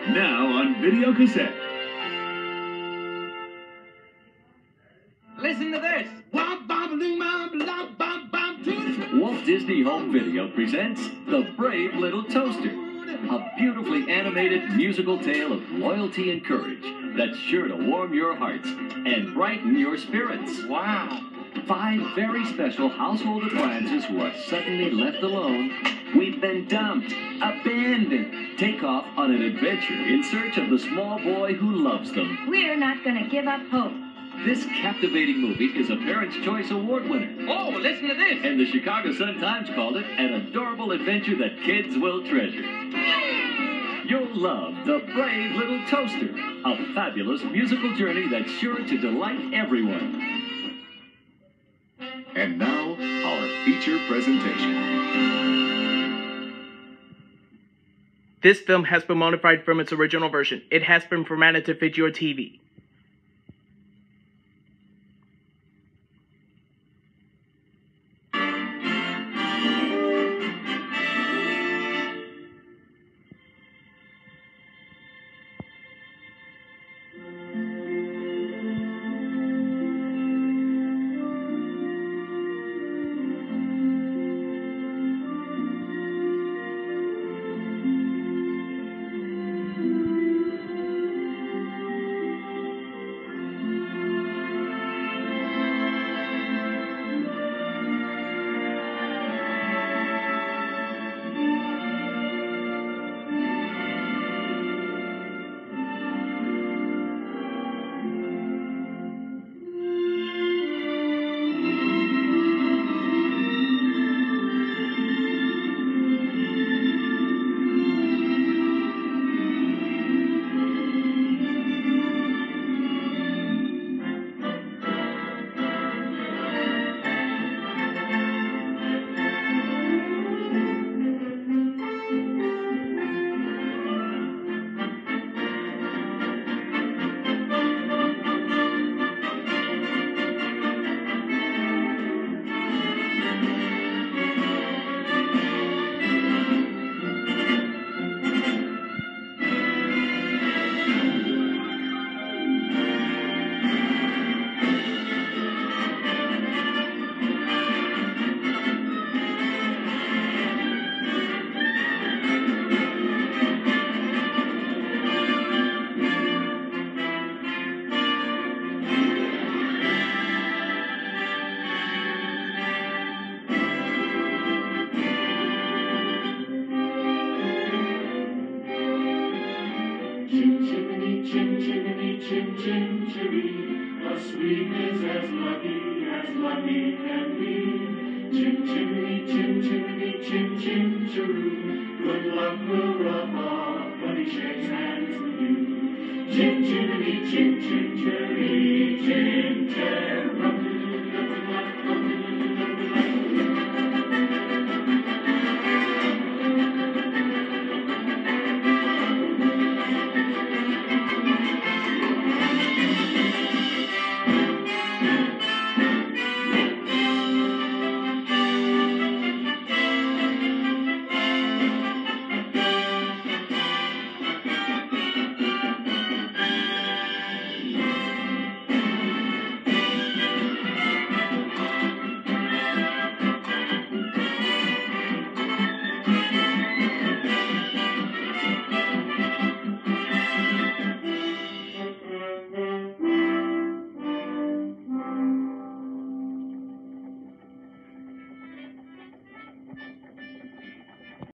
Now on videocassette. Listen to this. Walt Disney Home Video presents The Brave Little Toaster, a beautifully animated musical tale of loyalty and courage that's sure to warm your hearts and brighten your spirits. Wow. 5 very special household appliances who are suddenly left alone. We've been dumped, abandoned, take off on an adventure in search of the small boy who loves them. We're not going to give up hope. This captivating movie is a Parents' Choice Award winner. Oh, listen to this. And the Chicago Sun-Times called it an adorable adventure that kids will treasure. You'll love The Brave Little Toaster, a fabulous musical journey that's sure to delight everyone. And now, our feature presentation. This film has been modified from its original version. It has been formatted to fit your TV.